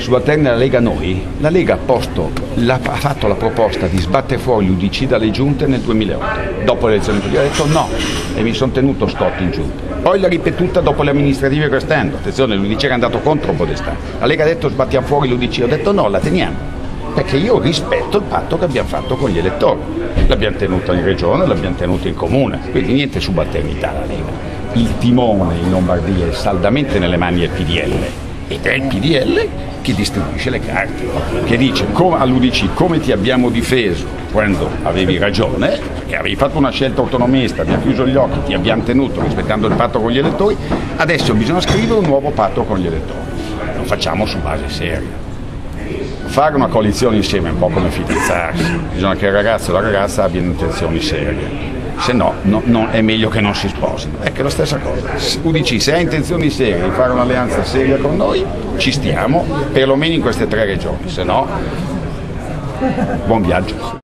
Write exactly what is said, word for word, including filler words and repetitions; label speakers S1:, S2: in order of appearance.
S1: subalterni alla Lega noi, la Lega ha, posto, la, ha fatto la proposta di sbattere fuori l'U D C dalle giunte nel duemilaotto, dopo le elezioni politiche, ha detto no e mi sono tenuto Scotti in giunta. Poi l'ha ripetuta dopo le amministrative quest'anno, attenzione, l'U D C era andato contro Podestà, la Lega ha detto sbattiamo fuori l'U D C, ho detto no, la teniamo, perché io rispetto il patto che abbiamo fatto con gli elettori, l'abbiamo tenuto in regione, l'abbiamo tenuto in comune, quindi niente subalternità alla Lega. Il timone in Lombardia è saldamente nelle mani del P D L ed è il P D L che distribuisce le carte, che dice all'U D C come ti abbiamo difeso quando avevi ragione, che avevi fatto una scelta autonomista, abbiamo chiuso gli occhi, ti abbiamo tenuto rispettando il patto con gli elettori, adesso bisogna scrivere un nuovo patto con gli elettori, lo facciamo su base seria. Fare una coalizione insieme è un po' come fidanzarsi, bisogna che il ragazzo e la ragazza abbiano intenzioni serie. Se no, no, no, è meglio che non si sposino. Ecco, è la stessa cosa. U D C, se ha intenzioni serie di fare un'alleanza seria con noi, ci stiamo, perlomeno in queste tre regioni, se no, buon viaggio.